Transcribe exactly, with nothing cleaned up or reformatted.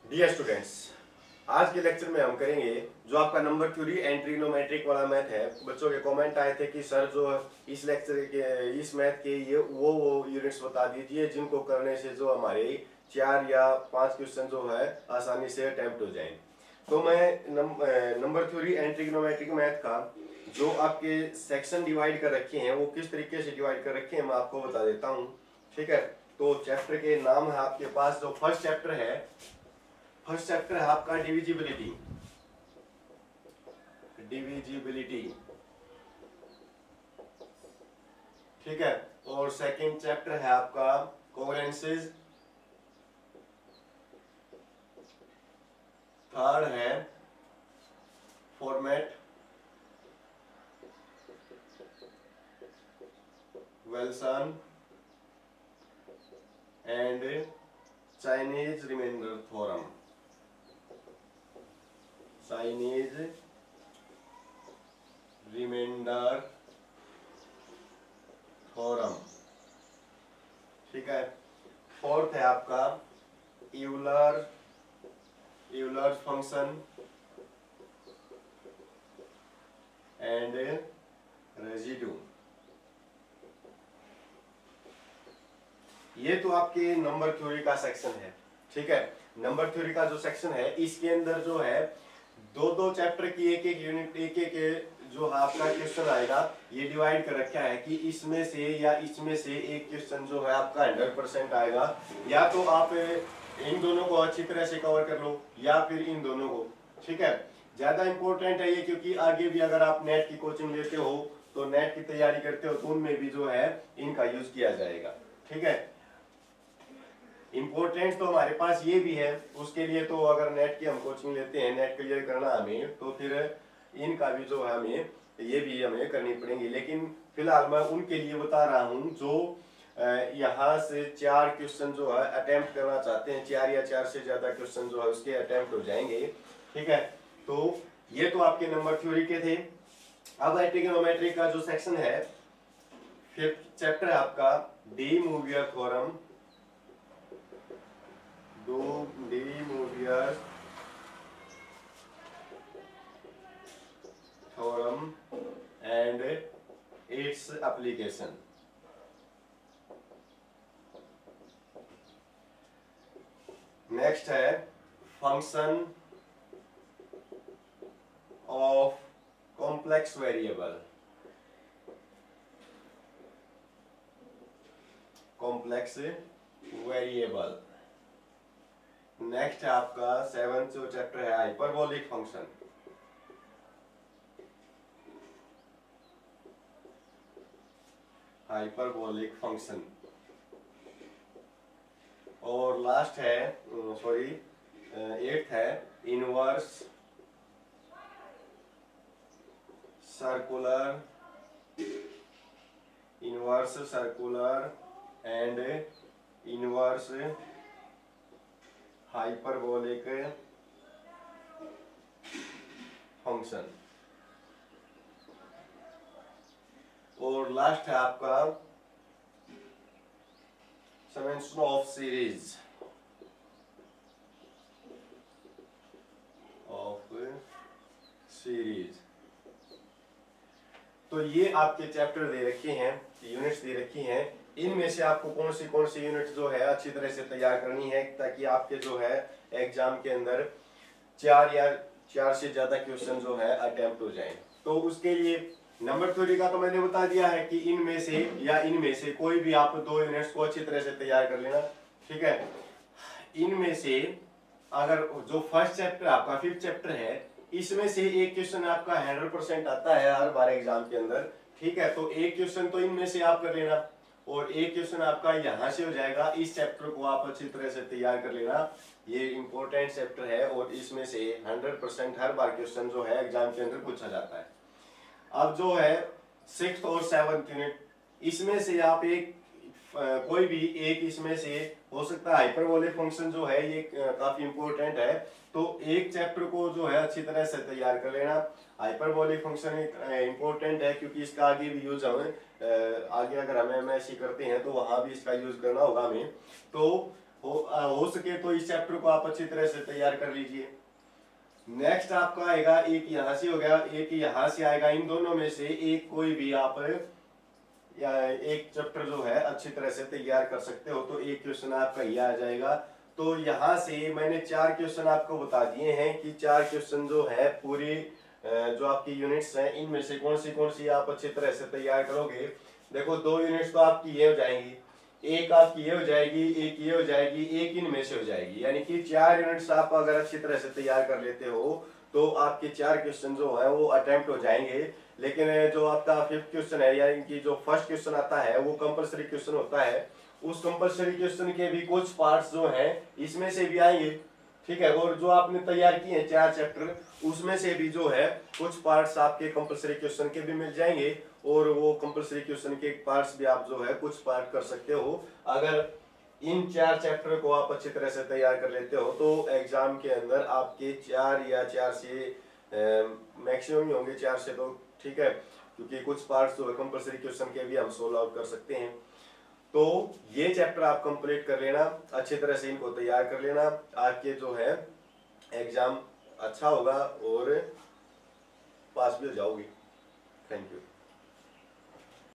Dear students, आज के lecture में हम करेंगे जो आपका नंबर थ्योरी एंड ट्रिग्नोमेट्रिक वाला मैथ है। बच्चों के कमेंट आए थे कि सर जो इस लेक्चर के इस मैथ के ये वो वो यूनिट्स बता दीजिए जिनको करने से जो हमारे चार या पांच क्वेश्चन जो है आसानी से अटेम्प्ट हो जाए। तो मैं number theory and trigonometric math का जो आपके सेक्शन डिवाइड कर रखे हैं वो किस तरीके से डिवाइड कर रखे हैं मैं आपको बता देता हूँ। ठीक है, तो चैप्टर के नाम है आपके पास। जो फर्स्ट चैप्टर है फर्स्ट चैप्टर है आपका डिविजिबिलिटी डिविजिबिलिटी ठीक है, और सेकंड चैप्टर है आपका कोवेलेंसेस, थर्ड है Fermat, Wilson and Chinese remainder theorem Chinese remainder theorem ठीक है। फोर्थ है आपका Euler Euler function and residue. ये तो आपके नंबर थ्योरी का सेक्शन है। ठीक है, नंबर थ्योरी का जो सेक्शन है इसके अंदर जो है दो दो चैप्टर की एक एक यूनिट एक एक जो आपका क्वेश्चन आएगा ये डिवाइड कर रखा है कि इसमें से या इसमें से एक क्वेश्चन जो है आपका हंड्रेड परसेंट आएगा। या तो आप इन दोनों को अच्छी तरह से कवर कर लो या फिर इन दोनों को। ठीक है, ज्यादा इंपॉर्टेंट है ये क्योंकि आगे भी अगर आप नेट की कोचिंग लेते हो तो नेट की तैयारी करते हो तो उनमें भी जो है इनका यूज किया जाएगा। ठीक है, इम्पोर्टेंट तो हमारे पास ये भी है, उसके लिए तो अगर नेट की हम कोचिंग लेते हैं नेट क्लियर करना हमें तो फिर इनका भी जो है हमें ये भी हमें करनी पड़ेगी। लेकिन फिलहाल मैं उनके लिए बता रहा हूँ जो यहाँ से चार क्वेश्चन जो है अटेम्प्ट करना चाहते हैं, चार या चार से ज्यादा क्वेश्चन जो है उसके अटेम्प्ट हो जाएंगे। ठीक है, तो ये तो आपके नंबर थ्योरी के थे। अब ट्रिग्नोमेट्री का जो सेक्शन है फिफ्थ चैप्टर है आपका डी मूवियर थ्योरम दो De Moivre theorem and its application. Next है function of complex variable complex variable. Next है आपका सेवंथ जो चैप्टर है हाइपरबोलिक फंक्शन। हाइपरबोलिक फंक्शन और लास्ट है सॉरी एट्थ है inverse circular inverse circular and inverse hyperbolic function. और last है आपका summation of series of series. तो ये आपके चैप्टर दे रखे हैं, यूनिट्स दे रखी हैं। इनमें से आपको कौन सी कौन सी यूनिट जो है अच्छी तरह से तैयार करनी है ताकि आपके जो है एग्जाम के अंदर चार या चार से ज्यादा क्वेश्चन जो है अटेम्प्ट हो जाए। तो उसके लिए नंबर थ्योरी का तो मैंने बता दिया है कि इनमें से या इनमें से कोई भी आप दो यूनिट्स को अच्छी तरह से तैयार कर लेना। ठीक है, इनमें से अगर जो फर्स्ट चैप्टर आपका फिफ्थ चैप्टर है इसमें से एक क्वेश्चन आपका हंड्रेड परसेंट आता है हर बार एग्जाम के अंदर। ठीक है, तो एक क्वेश्चन तो इनमें से आप कर लेना और एक क्वेश्चन आपका यहाँ से हो जाएगा। इस चैप्टर को आप अच्छी तरह से तैयार कर लेना, ये इंपॉर्टेंट चैप्टर है और इसमें से हंड्रेड परसेंट हर बार क्वेश्चन जो है एग्जाम के अंदर पूछा जाता है। अब जो है सिक्स्थ और सेवंथ यूनिट इसमें से आप एक कोई भी एक इसमें से हो सकता है। हाइपरबोलिक फंक्शन जो है ये काफी इंपॉर्टेंट है, तो एक चैप्टर को जो है अच्छी तरह से तैयार कर लेना। हाइपरबोलिक फंक्शन इंपॉर्टेंट है क्योंकि इसका आगे भी यूज हमें आगे अगर हमें एमएससी करते हैं तो वहां भी इसका यूज करना होगा हमें। तो हो आ, हो सके तो इस चैप्टर को आप अच्छी तरह से तैयार कर लीजिए। नेक्स्ट आपका आएगा, एक यहाँ से हो गया, एक यहाँ से आएगा। इन दोनों में से एक कोई भी आप या एक चैप्टर जो है अच्छी तरह से तैयार कर सकते हो। तो एक क्वेश्चन आपका ये आ जाएगा। तो यहाँ से मैंने चार क्वेश्चन आपको बता दिए हैं कि चार क्वेश्चन जो है पूरी जो आपकी यूनिट्स हैं इनमें से कौन सी कौन सी आप अच्छी तरह से तैयार करोगे। देखो दो यूनिट्स तो आपकी ये हो जाएंगी, एक आपकी ये हो जाएगी, एक ये हो जाएगी, एक इनमें से हो जाएगी। यानी कि चार यूनिट्स आप अगर अच्छी तरह से तैयार कर लेते हो तो आपके चार क्वेश्चन जो है वो अटेम्प्ट हो जाएंगे। लेकिन जो आपका फिफ्थ क्वेश्चन है यानी कि जो फर्स्ट क्वेश्चन आता है वो कंपलसरी क्वेश्चन होता है। उस कंपलसरी क्वेश्चन के भी कुछ पार्ट्स जो हैं इसमें से भी आएंगे, ठीक है। और जो आपने तैयार किए हैं चार चैप्टर उसमें से भी जो है कुछ पार्ट्स आपके कंपलसरी क्वेश्चन के भी मिल जाएंगे। और वो कंपलसरी क्वेश्चन के पार्ट्स भी आप जो है कुछ पार्ट कर सकते हो। अगर इन चार चैप्टर को आप अच्छी तरह से तैयार कर लेते हो तो एग्जाम के अंदर आपके चार या चार से मैक्सिमम ही होंगे, चार से तो ठीक है, क्योंकि कुछ पार्ट्स जो है कंपलसरी क्वेश्चन के भी हम सोल्व आउट कर सकते हैं। तो ये चैप्टर आप कंप्लीट कर लेना, अच्छी तरह से इनको तैयार कर लेना, आपके जो है एग्जाम अच्छा होगा और पास भी हो जाओगे। Thank you.